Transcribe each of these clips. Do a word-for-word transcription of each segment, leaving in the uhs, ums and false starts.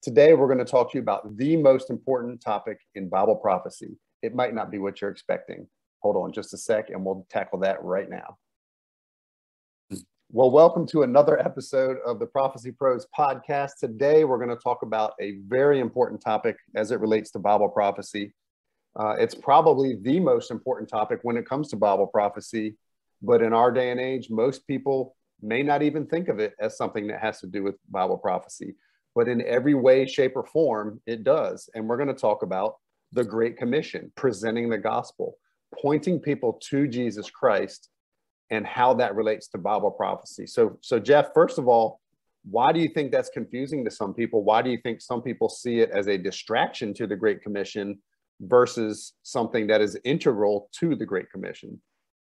Today, we're going to talk to you about the most important topic in Bible prophecy. It might not be what you're expecting. Hold on just a sec, and we'll tackle that right now. Well, welcome to another episode of the Prophecy Pros podcast. Today, we're going to talk about a very important topic as it relates to Bible prophecy. Uh, it's probably the most important topic when it comes to Bible prophecy, but in our day and age, most people may not even think of it as something that has to do with Bible prophecy. But in every way, shape, or form, it does. And we're going to talk about the Great Commission, presenting the gospel, pointing people to Jesus Christ, and how that relates to Bible prophecy. So, so Jeff, first of all, why do you think that's confusing to some people? Why do you think some people see it as a distraction to the Great Commission versus something that is integral to the Great Commission?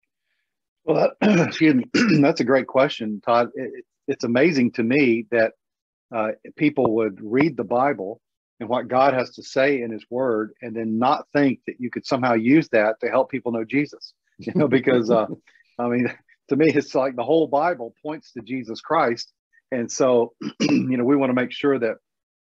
Well, that, excuse me, that's a great question, Todd. It, it's amazing to me that uh, people would read the Bible and what God has to say in his word, and then not think that you could somehow use that to help people know Jesus, you know, because, uh, I mean, to me, it's like the whole Bible points to Jesus Christ. And so, you know, we want to make sure that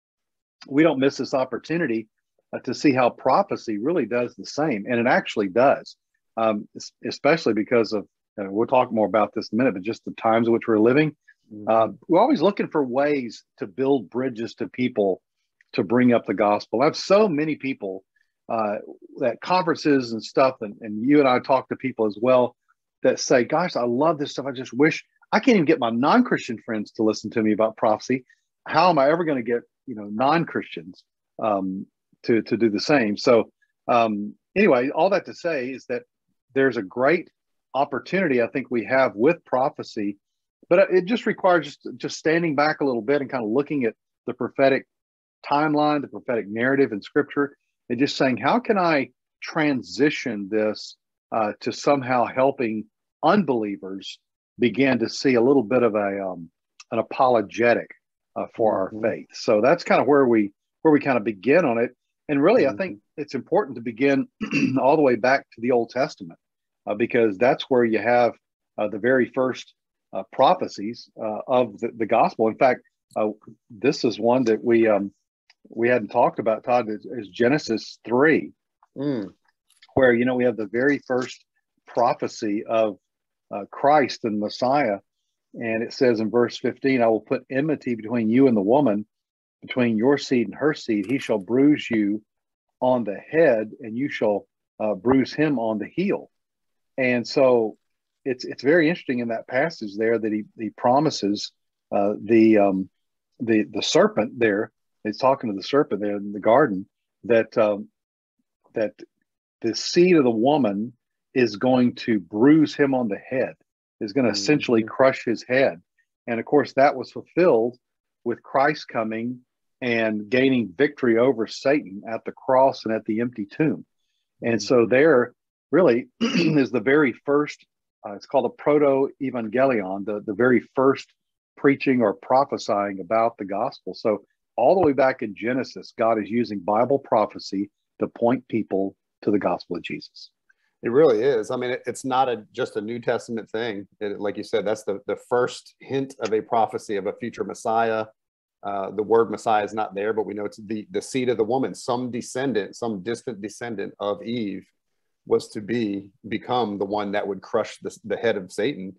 we don't miss this opportunity uh, to see how prophecy really does the same. And it actually does, um, especially because of, uh, we'll talk more about this in a minute, but just the times in which we're living. Mm-hmm. Uh, we're always looking for ways to build bridges to people to bring up the gospel. I have so many people uh, at conferences and stuff, and, and you and I talk to people as well, that say, gosh, I love this stuff. I just wish I can't even get my non-Christian friends to listen to me about prophecy. How am I ever going to get, you know, non-Christians um, to, to do the same? So um, anyway, all that to say is that there's a great opportunity I think we have with prophecy, but it just requires just, just standing back a little bit and kind of looking at the prophetic timeline, the prophetic narrative in scripture, and just saying, how can I transition this Uh, to somehow helping unbelievers begin to see a little bit of a um, an apologetic uh, for mm-hmm. our faith. So that's kind of where we where we kind of begin on it. And really, mm-hmm. I think it's important to begin all the way back to the Old Testament uh, because that's where you have uh, the very first uh, prophecies uh, of the, the gospel. In fact, uh, this is one that we um, we hadn't talked about, Todd, is, is Genesis three. Mm. Where, you know, we have the very first prophecy of uh, Christ and Messiah. And it says in verse fifteen, I will put enmity between you and the woman, between your seed and her seed. He shall bruise you on the head, and you shall uh, bruise him on the heel. And so it's it's very interesting in that passage there that he, he promises uh, the, um, the, the serpent there. He's talking to the serpent there in the garden that um, that the seed of the woman is going to bruise him on the head, is going to mm-hmm. essentially crush his head. And of course, that was fulfilled with Christ coming and gaining victory over Satan at the cross and at the empty tomb. And mm-hmm. so there really is the very first, uh, it's called a proto-evangelion, the, the very first preaching or prophesying about the gospel. So all the way back in Genesis, God is using Bible prophecy to point people to the gospel of Jesus. It really is. I mean, it, it's not a just a New Testament thing. It, like you said, that's the, the first hint of a prophecy of a future Messiah. Uh, the word Messiah is not there, but we know it's the, the seed of the woman. Some descendant, some distant descendant of Eve was to be become the one that would crush the, the head of Satan.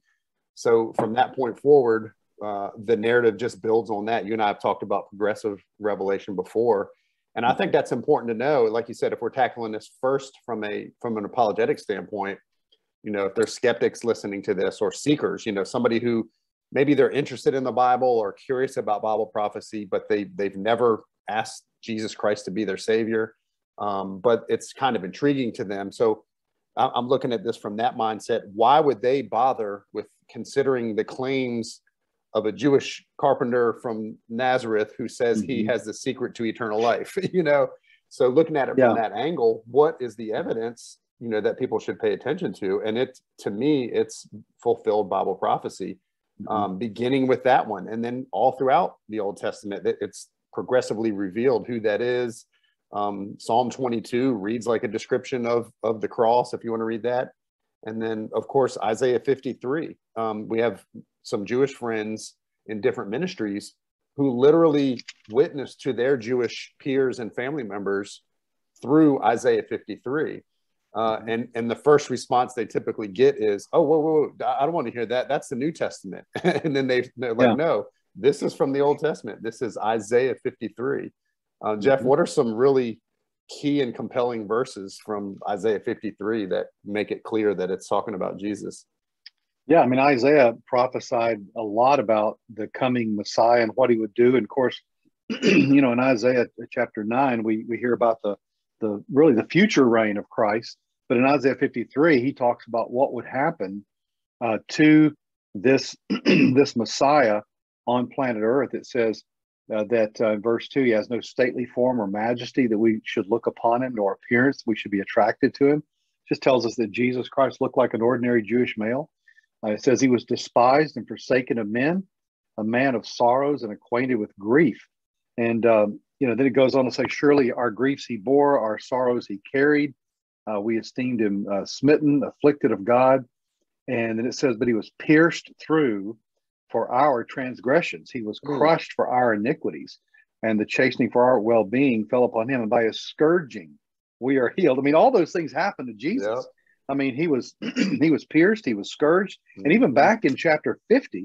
So from that point forward, uh, the narrative just builds on that. You and I have talked about progressive revelation before. And I think that's important to know. Like you said, if we're tackling this first from a from an apologetic standpoint, you know, if there's skeptics listening to this or seekers, you know, somebody who maybe they're interested in the Bible or curious about Bible prophecy, but they they've never asked Jesus Christ to be their savior, um, but it's kind of intriguing to them. So I'm looking at this from that mindset. Why would they bother with considering the claims of a Jewish carpenter from Nazareth who says mm-hmm. he has the secret to eternal life, you know? So looking at it yeah. from that angle, what is the evidence, you know, that people should pay attention to? And it, to me, it's fulfilled Bible prophecy, mm-hmm. um, beginning with that one. And then all throughout the Old Testament, it's progressively revealed who that is. Um, Psalm twenty-two reads like a description of, of the cross, if you want to read that. And then, of course, Isaiah fifty-three. Um, we have some Jewish friends in different ministries who literally witnessed to their Jewish peers and family members through Isaiah fifty-three. Uh, Mm-hmm. and, and the first response they typically get is, oh, whoa, whoa, whoa, I don't want to hear that. That's the New Testament. And then they, they're like, Yeah. no, this is from the Old Testament. This is Isaiah fifty-three. Uh, Jeff, Mm-hmm. what are some really key and compelling verses from Isaiah fifty-three that make it clear that it's talking about Jesus? Yeah, I mean, Isaiah prophesied a lot about the coming Messiah and what he would do. And of course, you know, in Isaiah chapter nine, we, we hear about the, the really the future reign of Christ. But in Isaiah fifty-three, he talks about what would happen uh, to this, this Messiah on planet Earth. It says uh, that uh, in verse two, he has no stately form or majesty that we should look upon him, nor appearance we should be attracted to him. Just tells us that Jesus Christ looked like an ordinary Jewish male. Uh, it says he was despised and forsaken of men, a man of sorrows and acquainted with grief. And, um, you know, then it goes on to say, surely our griefs he bore, our sorrows he carried. Uh, we esteemed him uh, smitten, afflicted of God. And then it says, but he was pierced through for our transgressions. He was crushed for our iniquities. And the chastening for our well-being fell upon him. And by his scourging, we are healed. I mean, all those things happened to Jesus. Yep. I mean, he was he was pierced, he was scourged. And even back in chapter fifty,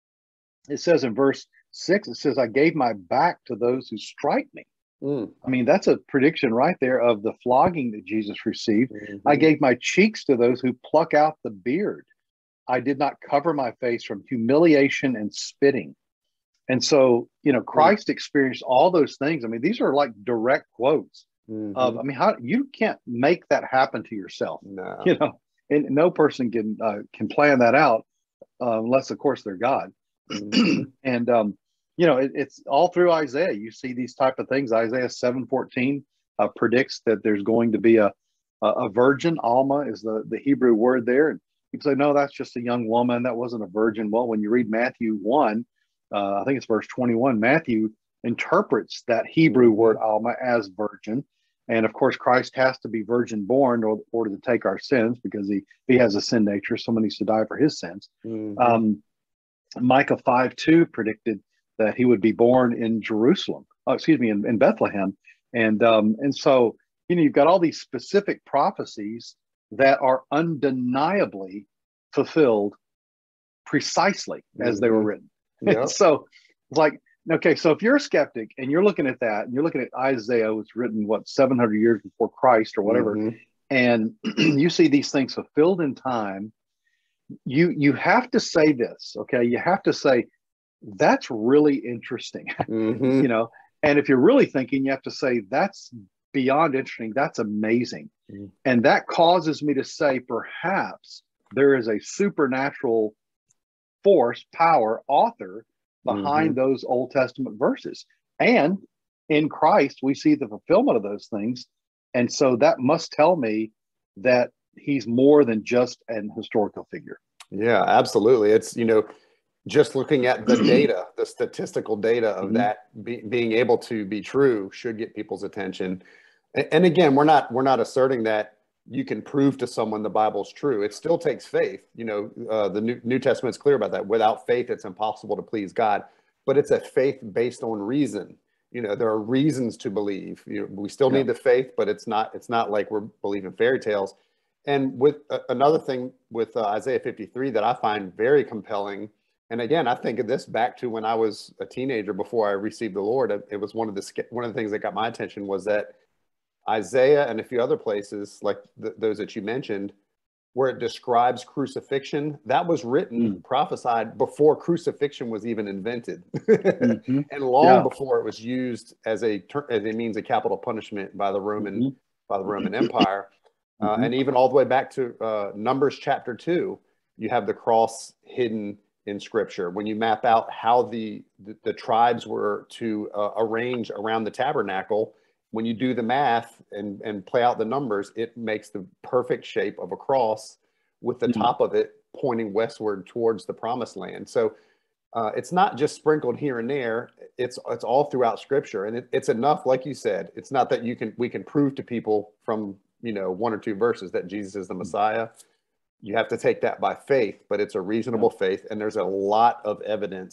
it says in verse six, it says, I gave my back to those who strike me. Mm. I mean, that's a prediction right there of the flogging that Jesus received. Mm-hmm. I gave my cheeks to those who pluck out the beard. I did not cover my face from humiliation and spitting. And so, you know, Christ mm. experienced all those things. I mean, these are like direct quotes. Mm-hmm. Of, I mean, how you can't make that happen to yourself, no. You know, and no person can uh, can plan that out uh, unless, of course, they're God. Mm-hmm. And um, you know, it, it's all through Isaiah. You see these type of things. Isaiah seven fourteen uh, predicts that there's going to be a a, a virgin. Alma is the the Hebrew word there, and you can say, no, that's just a young woman. That wasn't a virgin. Well, when you read Matthew one, uh, I think it's verse twenty-one. Matthew interprets that Hebrew word Alma as virgin. And of course, Christ has to be virgin born in order to take our sins because he, he has a sin nature. Someone needs to die for his sins. Mm-hmm. Um, Micah five two predicted that he would be born in Jerusalem, oh, excuse me, in, in Bethlehem. And, um, and so, you know, you've got all these specific prophecies that are undeniably fulfilled precisely as mm-hmm. they were written. Yep. So it's like, okay, so if you're a skeptic and you're looking at that and you're looking at Isaiah, was written, what, seven hundred years before Christ or whatever, mm-hmm. and you see these things fulfilled in time, you you have to say this, okay? You have to say, that's really interesting, mm-hmm. you know? And if you're really thinking, you have to say, that's beyond interesting, that's amazing. Mm-hmm. And that causes me to say, perhaps there is a supernatural force, power, author behind mm-hmm. those Old Testament verses. And in Christ, we see the fulfillment of those things. And so that must tell me that he's more than just an historical figure. Yeah, absolutely. It's, you know, just looking at the data, the statistical data of mm-hmm. that be, being able to be true should get people's attention. And, and again, we're not, we're not asserting that you can prove to someone the Bible's true. It still takes faith. You know, uh, the New, New Testament's clear about that. Without faith, it's impossible to please God. But it's a faith based on reason. You know, there are reasons to believe. You know, we still yeah. need the faith, but it's not. It's not like we're believing fairy tales. And with uh, another thing with uh, Isaiah fifty-three that I find very compelling. And again, I think of this back to when I was a teenager before I received the Lord. It was one of the one of the things that got my attention was that Isaiah and a few other places like th- those that you mentioned, where it describes crucifixion, that was written, mm. prophesied before crucifixion was even invented, mm-hmm. and long yeah. before it was used as a as a means of capital punishment by the Roman mm-hmm. by the Roman Empire, uh, mm-hmm. and even all the way back to uh, Numbers chapter two, you have the cross hidden in Scripture. When you map out how the the, the tribes were to uh, arrange around the tabernacle. When you do the math and, and play out the numbers, it makes the perfect shape of a cross with the mm-hmm. top of it pointing westward towards the promised land. So uh, it's not just sprinkled here and there. It's it's all throughout Scripture. And it, it's enough, like you said, it's not that you can we can prove to people from, you know, one or two verses that Jesus is the Messiah. You have to take that by faith, but it's a reasonable yeah. faith. And there's a lot of evidence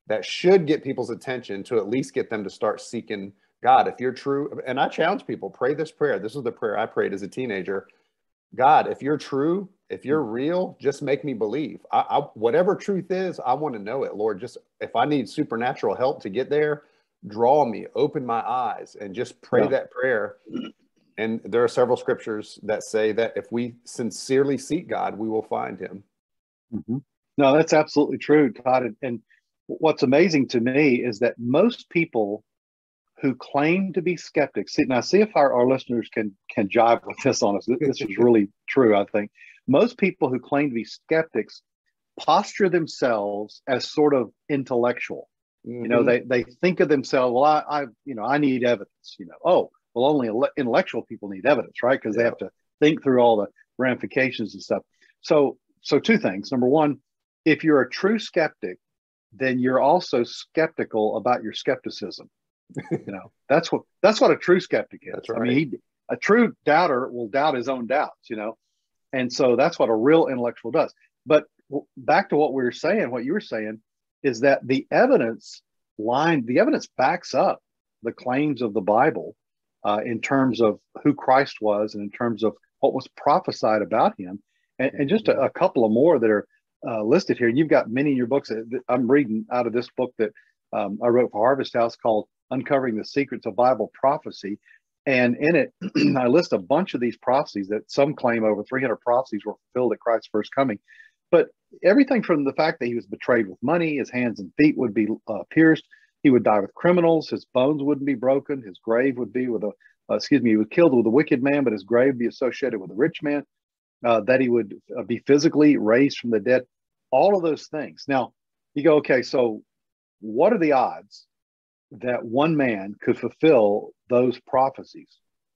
that should get people's attention to at least get them to start seeking God. If you're true, and I challenge people, pray this prayer. This was the prayer I prayed as a teenager. God, if you're true, if you're real, just make me believe. I, I, whatever truth is, I want to know it, Lord. Just if I need supernatural help to get there, draw me, open my eyes, and just pray Yeah. that prayer. And there are several scriptures that say that if we sincerely seek God, we will find him. Mm-hmm. No, that's absolutely true, Todd. And, and what's amazing to me is that most people who claim to be skeptics, see, now see if our, our listeners can can jive with this on us. This is really true, I think. Most people who claim to be skeptics posture themselves as sort of intellectual. Mm-hmm. You know, they they think of themselves, well, I, I you know, I need evidence. You know, oh, well, only intellectual people need evidence, right? Because yeah. they have to think through all the ramifications and stuff. So, so two things. Number one, if you're a true skeptic, then you're also skeptical about your skepticism. You know, that's what that's what a true skeptic is. That's right. I mean, he, a true doubter will doubt his own doubts. You know, and so that's what a real intellectual does. But back to what we were saying, what you were saying is that the evidence line, the evidence backs up the claims of the Bible uh, in terms of who Christ was and in terms of what was prophesied about him, and, and just a, a couple of more that are uh, listed here. You've got many in your books. I'm reading out of this book that um, I wrote for Harvest House called Uncovering the Secrets of Bible Prophecy. And in it, I list a bunch of these prophecies that some claim over three hundred prophecies were fulfilled at Christ's first coming. But everything from the fact that he was betrayed with money, his hands and feet would be uh, pierced, he would die with criminals, his bones wouldn't be broken, his grave would be with a, uh, excuse me, he was killed with a wicked man, but his grave would be associated with a rich man, uh, that he would uh, be physically raised from the dead, all of those things. Now, you go, okay, so what are the odds that one man could fulfill those prophecies?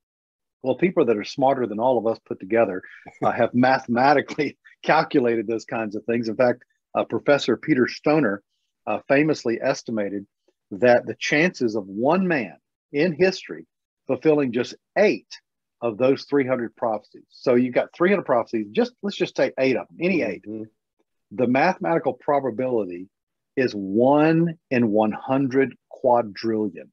Well, people that are smarter than all of us put together uh, have mathematically calculated those kinds of things. In fact, uh, Professor Peter Stoner uh, famously estimated that the chances of one man in history fulfilling just eight of those three hundred prophecies. So you've got three hundred prophecies, just let's just take eight of them, any eight. Mm-hmm. The mathematical probability is one in one hundred quadrillion.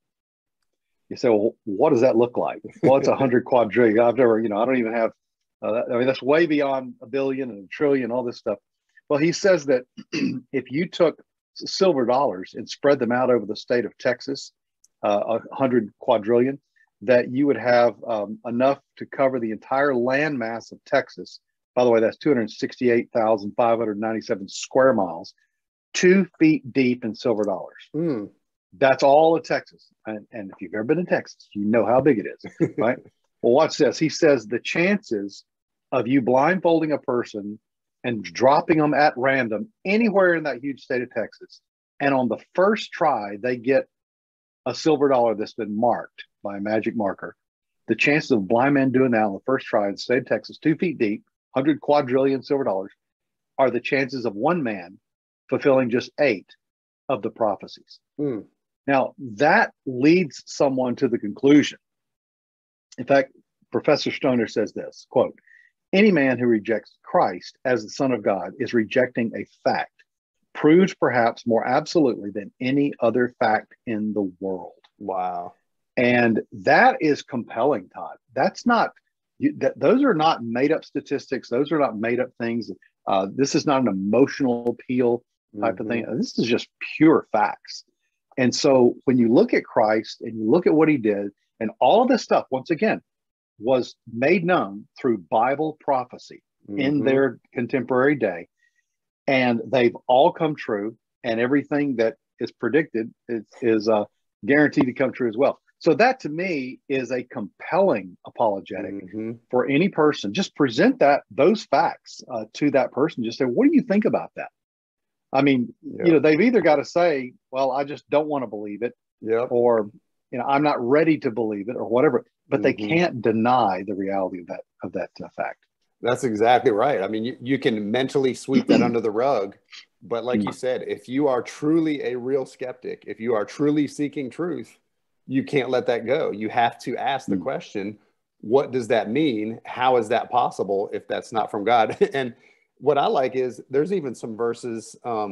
You say, well, what does that look like? Well, it's a hundred quadrillion. I've never, you know, I don't even have, uh, I mean, that's way beyond a billion and a trillion, all this stuff. Well, he says that if you took silver dollars and spread them out over the state of Texas, uh, a hundred quadrillion, that you would have um, enough to cover the entire land mass of Texas. By the way, that's two hundred sixty-eight thousand five hundred ninety-seven square miles, two feet deep in silver dollars. Mm. That's all of Texas. And, and if you've ever been in Texas, you know how big it is, right? Well, watch this. He says the chances of you blindfolding a person and dropping them at random anywhere in that huge state of Texas, and on the first try, they get a silver dollar that's been marked by a magic marker. The chances of a blind man doing that on the first try in the state of Texas, two feet deep, one hundred quadrillion silver dollars, are the chances of one man fulfilling just eight of the prophecies. Mm. Now, that leads someone to the conclusion. In fact, Professor Stoner says this, quote, any man who rejects Christ as the Son of God is rejecting a fact, proved perhaps more absolutely than any other fact in the world. Wow. And that is compelling, Todd. That's not, you, that, those are not made up statistics. Those are not made up things. Uh, this is not an emotional appeal type mm-hmm. of thing. This is just pure facts. And so when you look at Christ and you look at what he did, and all of this stuff, once again, was made known through Bible prophecy mm-hmm. in their contemporary day, and they've all come true, and everything that is predicted is, is uh, guaranteed to come true as well. So that to me is a compelling apologetic mm-hmm. for any person. Just present that those facts uh, to that person. Just say, what do you think about that? I mean, yep. you know, they've either got to say, well, I just don't want to believe it, yep. or, you know, I'm not ready to believe it, or whatever, but mm-hmm. they can't deny the reality of that, of that uh, fact. That's exactly right. I mean, you, you can mentally sweep that under the rug, but like you said, if you are truly a real skeptic, if you are truly seeking truth, you can't let that go. You have to ask the mm-hmm. question, what does that mean? How is that possible if that's not from God? And what I like is there's even some verses um,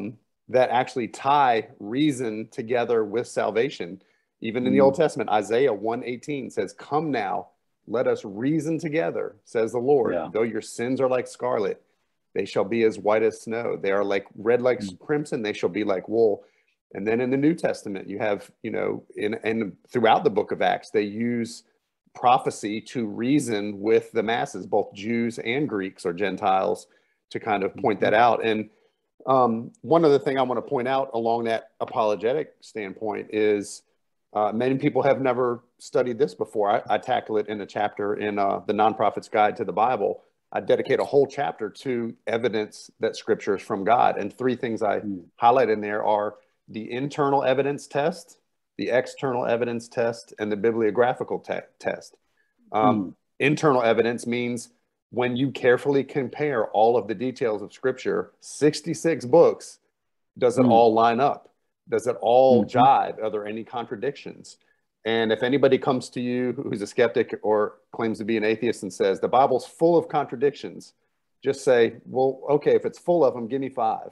that actually tie reason together with salvation. Even in the Old Testament, Isaiah one eighteen says, "Come now, let us reason together, says the Lord. Yeah. Though your sins are like scarlet, they shall be as white as snow. They are like red like mm. crimson, they shall be like wool." And then in the New Testament, you have, you know, in and throughout the book of Acts, they use prophecy to reason with the masses, both Jews and Greeks or Gentiles, to kind of point mm-hmm. that out. And um, one other thing I want to point out along that apologetic standpoint is uh, many people have never studied this before. I, I tackle it in a chapter in uh, the Nonprofit's Guide to the Bible. I dedicate a whole chapter to evidence that Scripture is from God. And three things I mm. highlight in there are the internal evidence test, the external evidence test, and the bibliographical te test. Um, mm. Internal evidence means when you carefully compare all of the details of Scripture, sixty-six books, does it mm. all line up? Does it all mm-hmm. jive? Are there any contradictions? And if anybody comes to you who's a skeptic or claims to be an atheist and says, the Bible's full of contradictions, just say, well, okay, if it's full of them, give me five.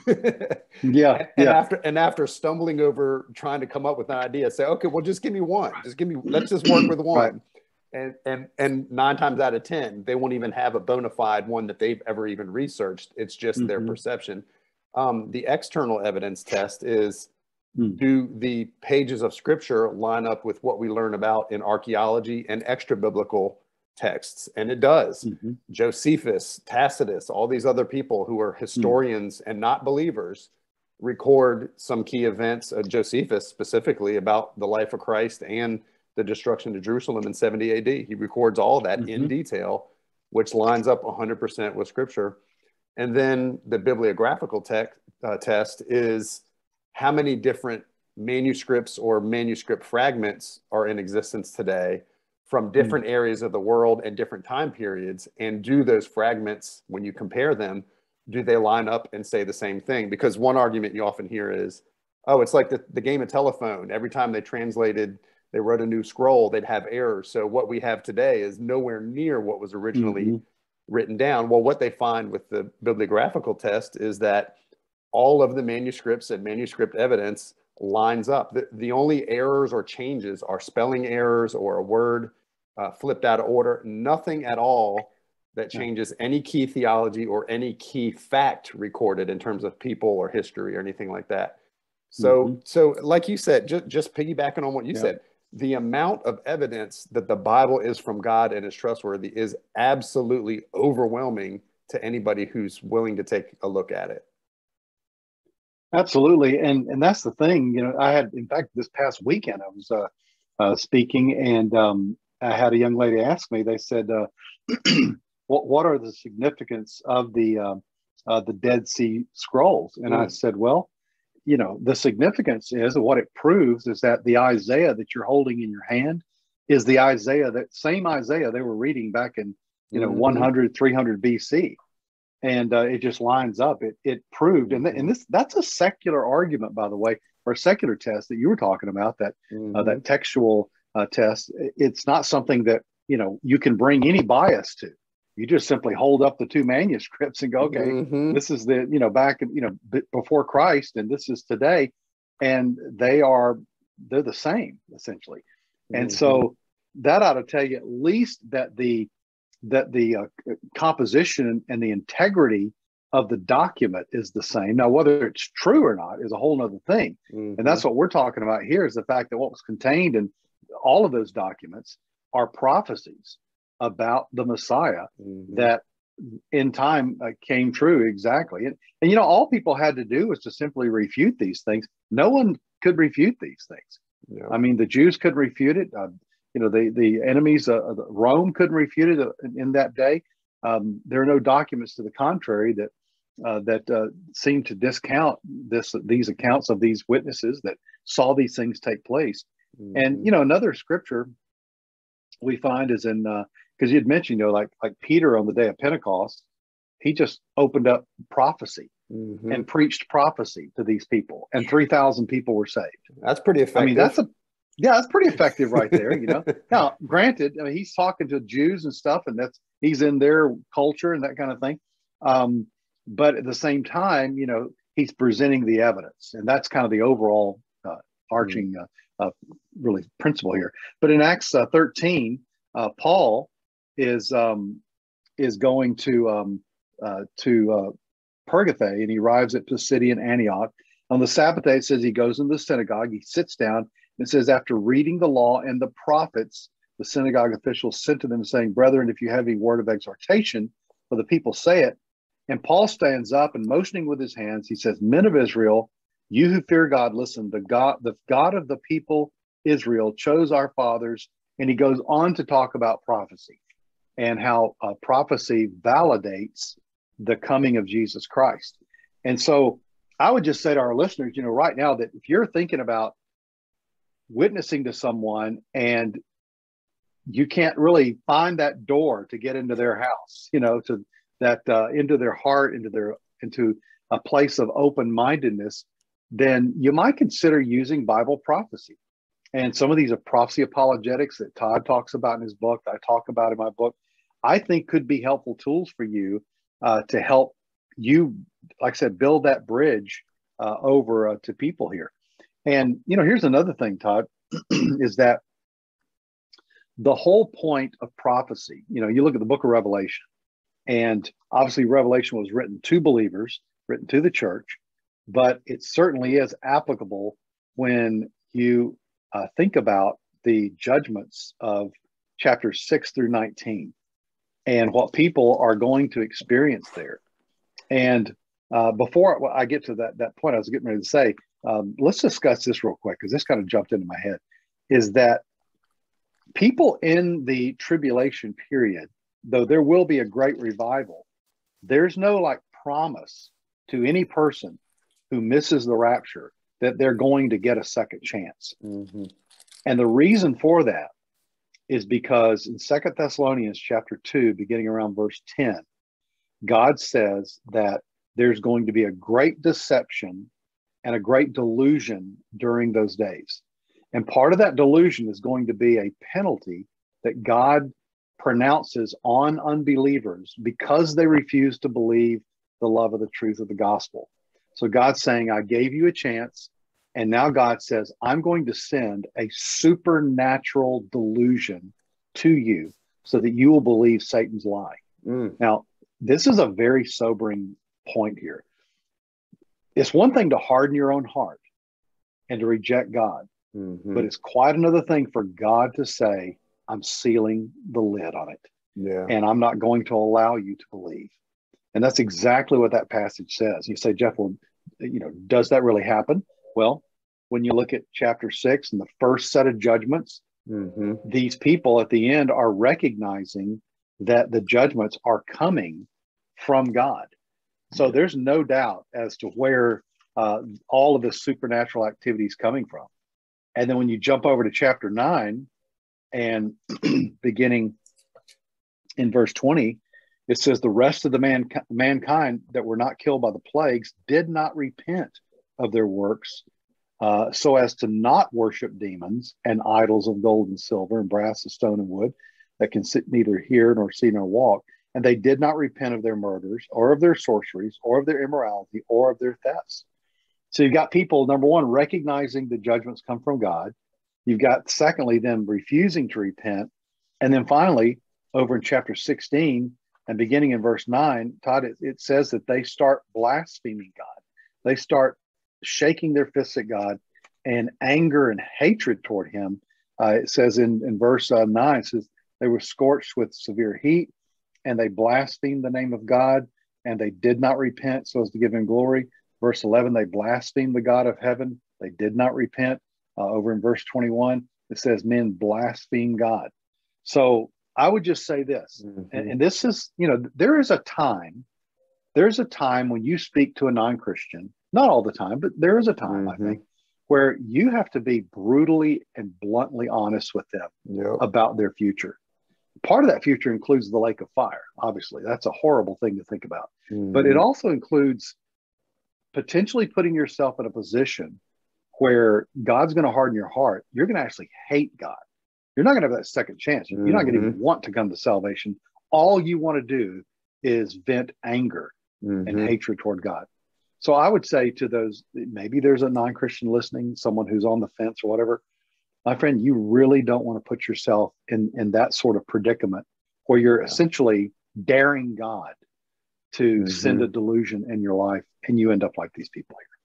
yeah, and, and yeah. after and after stumbling over trying to come up with an idea, say, okay, well, just give me one. Just give me. Let's just work with one. Right. And and and nine times out of ten, they won't even have a bona fide one that they've ever even researched. It's just mm-hmm. their perception. Um, the external evidence test is: mm. do the pages of Scripture line up with what we learn about in archaeology and extra biblical texts? And it does. Mm-hmm. Josephus, Tacitus, all these other people who are historians mm. and not believers record some key events. Uh, Josephus specifically about the life of Christ and the destruction of Jerusalem in seventy A D. He records all that mm-hmm. in detail, which lines up one hundred percent with Scripture. And then the bibliographical te uh, test is how many different manuscripts or manuscript fragments are in existence today from different mm. areas of the world and different time periods, and do those fragments, when you compare them, do they line up and say the same thing? Because one argument you often hear is, oh, it's like the, the game of telephone. Every time they translated, they wrote a new scroll, they'd have errors. So what we have today is nowhere near what was originally mm-hmm. written down. Well, what they find with the bibliographical test is that all of the manuscripts and manuscript evidence lines up. The, the only errors or changes are spelling errors or a word uh, flipped out of order. Nothing at all that changes any key theology or any key fact recorded in terms of people or history or anything like that. So, mm-hmm. so like you said, just, just piggybacking on what you yeah. said, the amount of evidence that the Bible is from God and is trustworthy is absolutely overwhelming to anybody who's willing to take a look at it. Absolutely. And and that's the thing, you know, I had, in fact, this past weekend, I was uh, uh, speaking, and um, I had a young lady ask me, they said, uh, what, what are the significance of the, uh, uh, the Dead Sea Scrolls? And mm. I said, well, you know, the significance is, what it proves is that the Isaiah that you're holding in your hand is the Isaiah, that same Isaiah they were reading back in, you know, mm-hmm. one hundred, three hundred B C. And uh, it just lines up. It it proved, and, th and this that's a secular argument, by the way, or a secular test that you were talking about, that mm-hmm. uh, that textual uh, test. It's not something that, you know, you can bring any bias to. You just simply hold up the two manuscripts and go, okay, mm-hmm. this is the, you know, back, you know, before Christ, and this is today, and they are they're the same essentially. Mm-hmm. And so that ought to tell you at least that the that the uh, composition and the integrity of the document is the same. Now, whether it's true or not is a whole nother thing. Mm-hmm. And that's what we're talking about here, is the fact that what was contained in all of those documents are prophecies about the Messiah mm-hmm. that in time uh, came true exactly. And, and, you know, all people had to do was to simply refute these things. No one could refute these things. Yeah. I mean, the Jews couldn't refute it. Uh, You know, the, the enemies, uh, Rome couldn't refute it in, in that day. Um, there are no documents to the contrary that uh, that uh, seem to discount this these accounts of these witnesses that saw these things take place. Mm-hmm. And, you know, another scripture we find is in, because uh, you'd mentioned, you know, like, like Peter on the day of Pentecost, he just opened up prophecy mm-hmm. and preached prophecy to these people, and three thousand people were saved. That's pretty effective. I mean, that's a Yeah, that's pretty effective right there, you know. Now, granted, I mean, he's talking to Jews and stuff, and that's he's in their culture and that kind of thing. Um, but at the same time, you know, he's presenting the evidence. And that's kind of the overall uh, arching uh, uh, really principle here. But in Acts uh, thirteen, uh, Paul is um, is going to um, uh, to uh, Pergathe, and he arrives at Pisidian Antioch. On the Sabbath day, it says he goes into the synagogue, he sits down, and it says, after reading the law and the prophets, the synagogue officials sent to them saying, brethren, if you have any word of exhortation for the people, say it. And Paul stands up and motioning with his hands, he says, men of Israel, you who fear God, listen, the God, the God of the people Israel chose our fathers. And he goes on to talk about prophecy and how uh, prophecy validates the coming of Jesus Christ. And so I would just say to our listeners, you know, right now, that if you're thinking about witnessing to someone and you can't really find that door to get into their house, you know, to that, uh, into their heart, into their, into a place of open-mindedness, then you might consider using Bible prophecy. And some of these are prophecy apologetics that Todd talks about in his book, that I talk about in my book, I think could be helpful tools for you uh, to help you, like I said, build that bridge uh, over uh, to people here. And, you know, here's another thing, Todd, is that the whole point of prophecy, you know, you look at the book of Revelation, and obviously Revelation was written to believers, written to the church, but it certainly is applicable when you uh, think about the judgments of chapters six through nineteen and what people are going to experience there. And uh, before I get to that, that point I was getting ready to say, um, let's discuss this real quick, because this kind of jumped into my head, is that people in the tribulation period, though there will be a great revival, there's no like promise to any person who misses the rapture that they're going to get a second chance. Mm-hmm. And the reason for that is because in Second Thessalonians chapter two, beginning around verse ten, God says that there's going to be a great deception and a great delusion during those days. And part of that delusion is going to be a penalty that God pronounces on unbelievers because they refuse to believe the love of the truth of the gospel. So God's saying, I gave you a chance. And now God says, I'm going to send a supernatural delusion to you so that you will believe Satan's lie. Mm. Now, this is a very sobering point here. It's one thing to harden your own heart and to reject God, mm-hmm. but it's quite another thing for God to say, I'm sealing the lid on it. Yeah. And I'm not going to allow you to believe. And that's exactly what that passage says. You say, Jeff, well, you know, does that really happen? Well, when you look at chapter six and the first set of judgments, mm-hmm. these people at the end are recognizing that the judgments are coming from God. So there's no doubt as to where uh, all of this supernatural activity is coming from. And then when you jump over to chapter nine and beginning in verse twenty, it says the rest of the man, mankind that were not killed by the plagues did not repent of their works uh, so as to not worship demons and idols of gold and silver and brass and stone and wood that can sit neither hear nor see nor walk. And they did not repent of their murders or of their sorceries or of their immorality or of their thefts. So you've got people, number one, recognizing the judgments come from God. You've got, secondly, them refusing to repent. And then finally, over in chapter sixteen and beginning in verse nine, Todd, it, it says that they start blaspheming God. They start shaking their fists at God and anger and hatred toward him. Uh, it says in, in verse uh, nine, it says they were scorched with severe heat and they blasphemed the name of God and they did not repent so as to give him glory. Verse eleven, they blasphemed the God of heaven. They did not repent. Uh, over in verse twenty-one, it says men blaspheme God. So I would just say this, mm-hmm. and, and this is, you know, there is a time, there's a time when you speak to a non-Christian, not all the time, but there is a time, mm-hmm. I think, where you have to be brutally and bluntly honest with them yep. about their future. Part of that future includes the lake of fire. Obviously, that's a horrible thing to think about, mm-hmm. but it also includes potentially putting yourself in a position where God's going to harden your heart. You're going to actually hate God. You're not going to have that second chance. You're mm-hmm. not going to even want to come to salvation. All you want to do is vent anger mm-hmm. and hatred toward God. So I would say to those, maybe there's a non-Christian listening, someone who's on the fence or whatever, my friend, you really don't want to put yourself in, in that sort of predicament where you're Yeah. essentially daring God to Mm-hmm. send a delusion in your life, and you end up like these people here.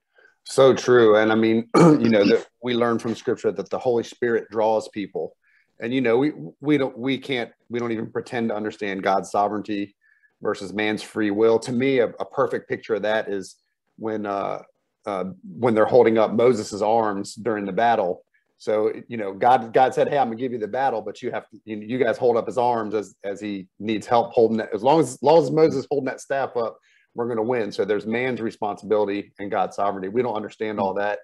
So true. And I mean, you know, that we learn from scripture that the Holy Spirit draws people. And, you know, we, we don't, we can't, we don't even pretend to understand God's sovereignty versus man's free will. To me, a, a perfect picture of that is when, uh, uh, when they're holding up Moses's arms during the battle. So, you know, God, God said, hey, I'm gonna give you the battle, but you have to, you, you guys hold up his arms as, as he needs help holding it. As long as, as long as Moses is holding that staff up, we're going to win. So there's man's responsibility and God's sovereignty. We don't understand all that.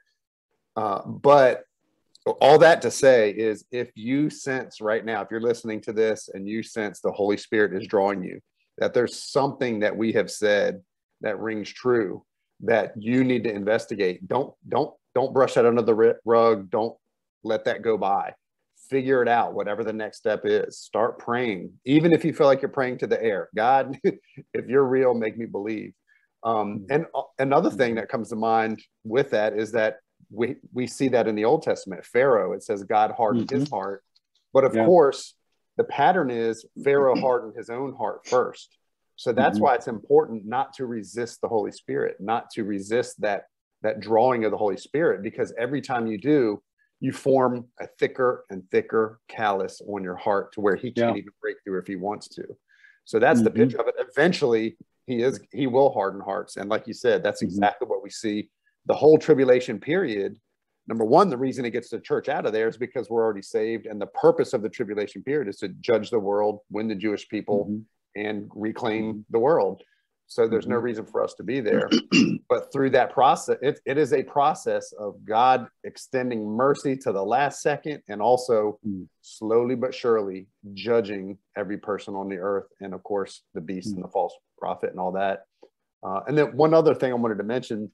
Uh, but all that to say is, if you sense right now, if you're listening to this and you sense the Holy Spirit is drawing you, that there's something that we have said that rings true, that you need to investigate. Don't, don't, don't brush that under the rug. Don't let that go by. Figure it out, whatever the next step is. Start praying, even if you feel like you're praying to the air. God, if you're real, make me believe. Um, and uh, another thing that comes to mind with that is that we we see that in the Old Testament. Pharaoh, it says God hardened mm-hmm. his heart, but of yeah. course, the pattern is Pharaoh hardened his own heart first. So that's mm-hmm. why it's important not to resist the Holy Spirit, not to resist that that drawing of the Holy Spirit, because every time you do, you form a thicker and thicker callus on your heart to where he can't yeah. even break through if he wants to. So that's mm-hmm. the picture of it. Eventually, he is he will harden hearts. And like you said, that's exactly mm-hmm. what we see the whole tribulation period. Number one, the reason it gets the church out of there is because we're already saved. And the purpose of the tribulation period is to judge the world, win the Jewish people, mm-hmm. and reclaim mm-hmm. the world. So there's no reason for us to be there. But through that process, it, it is a process of God extending mercy to the last second, and also mm. slowly but surely judging every person on the earth, and of course the beast mm. and the false prophet and all that. Uh, and then one other thing I wanted to mention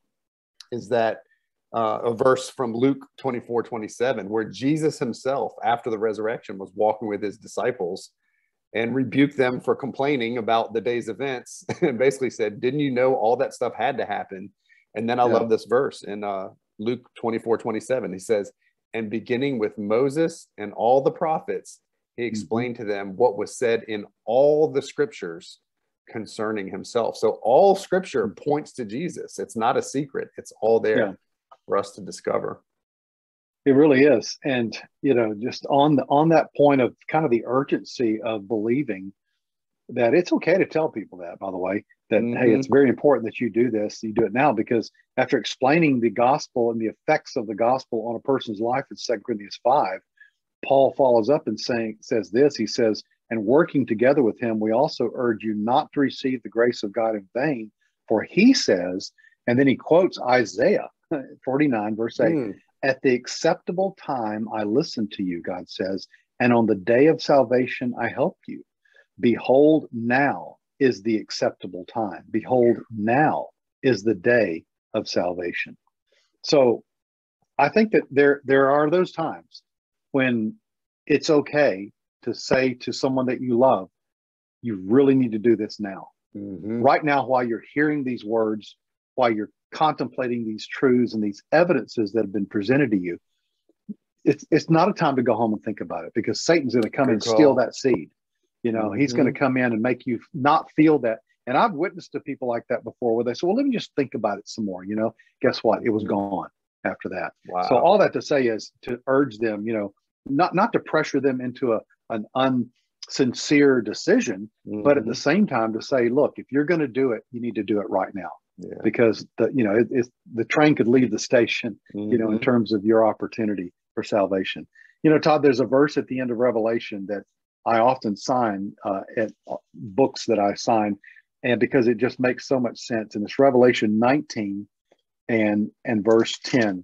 is that uh, a verse from Luke twenty-four twenty-seven, where Jesus himself, after the resurrection, was walking with his disciples and rebuked them for complaining about the day's events, and basically said, didn't you know all that stuff had to happen? And then I yeah. love this verse in uh, Luke twenty-four twenty-seven. He says, and beginning with Moses and all the prophets, he explained mm-hmm. to them what was said in all the scriptures concerning himself. So all scripture points to Jesus. It's not a secret. It's all there yeah. for us to discover. It really is. And, you know, just on the, on that point of kind of the urgency of believing, that it's okay to tell people that, by the way, that, mm-hmm. hey, it's very important that you do this, you do it now, because after explaining the gospel and the effects of the gospel on a person's life in Second Corinthians five, Paul follows up and saying, says this, he says, and working together with him, we also urge you not to receive the grace of God in vain, for he says, and then he quotes Isaiah forty-nine, verse eight, mm. at the acceptable time I listened to you, God says, and on the day of salvation I helped you. Behold, now is the acceptable time. Behold, now is the day of salvation. So I think that there, there are those times when it's okay to say to someone that you love, you really need to do this now. Mm-hmm. Right now, while you're hearing these words, while you're contemplating these truths and these evidences that have been presented to you, it's it's not a time to go home and think about it, because Satan's going to come Good and call. steal that seed. You know, mm-hmm. he's going to come in and make you not feel that. And I've witnessed to people like that before, where they say, well, let me just think about it some more. You know, guess what? It was gone after that. Wow. So all that to say is to urge them, you know, not, not to pressure them into a, an unsincere decision, mm-hmm. but at the same time to say, look, if you're going to do it, you need to do it right now. Yeah. Because the, you know, it, it's, the train could leave the station, mm-hmm. you know, in terms of your opportunity for salvation. You know, Todd, there's a verse at the end of Revelation that I often sign uh, at books that I sign, and because it just makes so much sense. And it's Revelation nineteen and, and verse ten.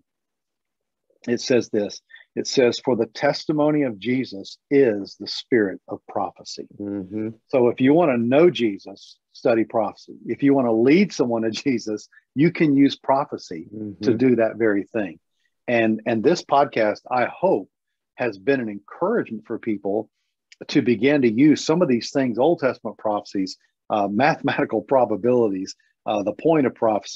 It says this, it says, for the testimony of Jesus is the spirit of prophecy. Mm-hmm. So if you want to know Jesus, study prophecy. If you want to lead someone to Jesus, you can use prophecy mm-hmm. to do that very thing. And, and this podcast, I hope, has been an encouragement for people to begin to use some of these things, Old Testament prophecies, uh, mathematical probabilities, uh, the point of prophecy,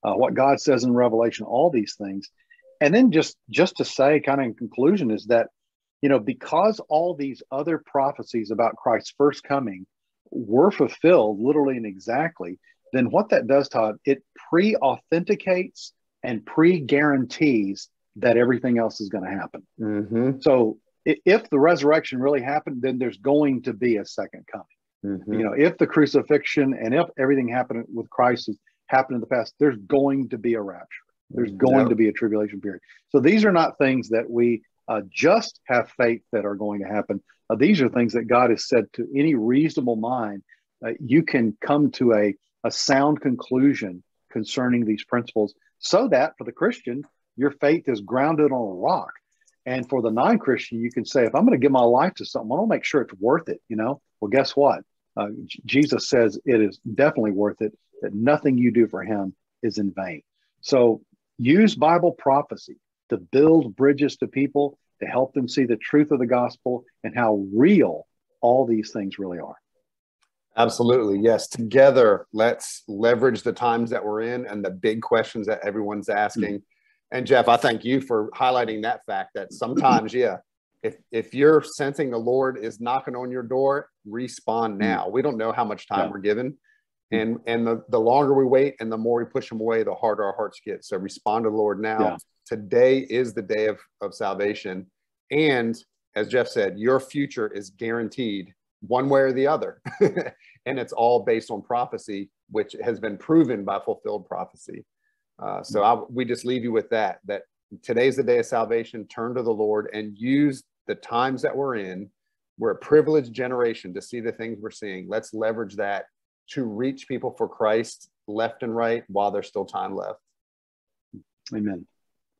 uh, what God says in Revelation, all these things. And then just, just to say kind of in conclusion is that, you know, because all these other prophecies about Christ's first coming were fulfilled literally and exactly, then what that does, Todd, it pre-authenticates and pre-guarantees that everything else is going to happen. Mm-hmm. So if the resurrection really happened, then there's going to be a second coming. Mm-hmm. You know, if the crucifixion and if everything happened with Christ has happened in the past, there's going to be a rapture. There's going Yep. to be a tribulation period. So these are not things that we uh, just have faith that are going to happen. Uh, these are things that God has said to any reasonable mind. Uh, you can come to a, a sound conclusion concerning these principles, so that for the Christian, your faith is grounded on a rock. And for the non-Christian, you can say, if I'm going to give my life to something, I want to make sure it's worth it. You know, well, guess what? Uh, J- Jesus says it is definitely worth it, that nothing you do for him is in vain. So use Bible prophecy to build bridges to people, to help them see the truth of the gospel and how real all these things really are. Absolutely. Yes. Together, let's leverage the times that we're in and the big questions that everyone's asking. Mm-hmm. And Jeff, I thank you for highlighting that fact that sometimes, yeah, if, if you're sensing the Lord is knocking on your door, respond now. Mm-hmm. We don't know how much time yeah. we're given. And, and the, the longer we wait and the more we push them away, the harder our hearts get. So respond to the Lord now. Yeah. Today is the day of, of salvation. And as Jeff said, your future is guaranteed one way or the other. And it's all based on prophecy, which has been proven by fulfilled prophecy. Uh, so I, we just leave you with that, that today's the day of salvation. Turn to the Lord and use the times that we're in. We're a privileged generation to see the things we're seeing. Let's leverage that to reach people for Christ left and right while there's still time left. Amen.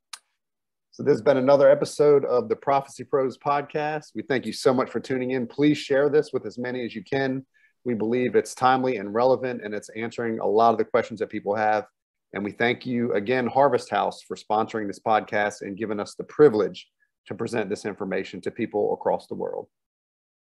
So this has been another episode of the Prophecy Pros podcast. We thank you so much for tuning in. Please share this with as many as you can. We believe it's timely and relevant, and it's answering a lot of the questions that people have. And we thank you again, Harvest House, for sponsoring this podcast and giving us the privilege to present this information to people across the world.